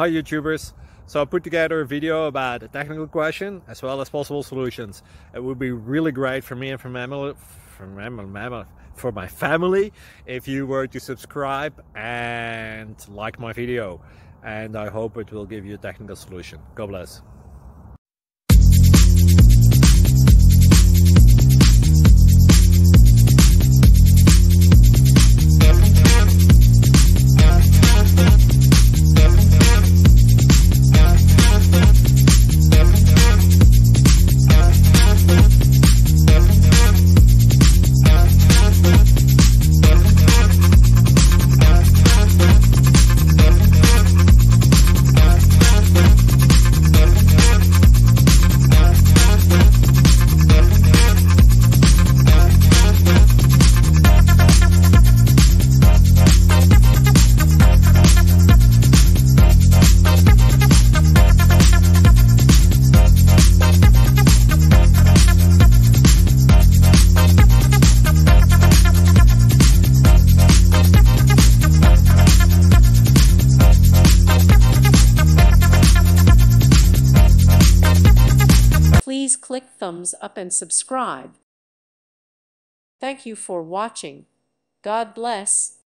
Hi YouTubers. So I put together a video about a technical question as well as possible solutions. It would be really great for me and for my family if you were to subscribe and like my video. And I hope it will give you a technical solution. God bless. Please click thumbs up and subscribe. Thank you for watching. God bless.